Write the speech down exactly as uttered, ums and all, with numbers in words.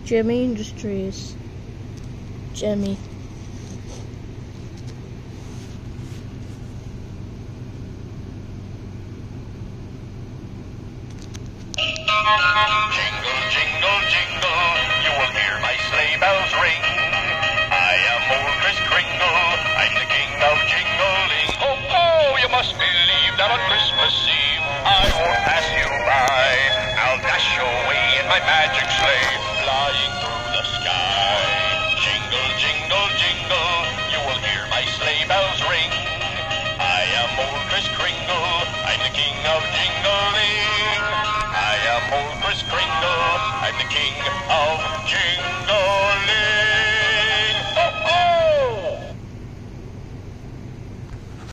Gemmy Industries. Gemmy. Jingle, jingle, jingle, you will hear my sleigh bells ring. I am old Kris Kringle, I'm the king of jingling. Oh, oh, you must believe that on Christmas Eve I won't pass you by. I'll dash away in my magic sleigh, flying through the sky. Jingle, jingle, jingle, you will hear my sleigh bells ring. I am old Kris Kringle, I'm the king of jingling. I am old Kris Kringle, I'm the king of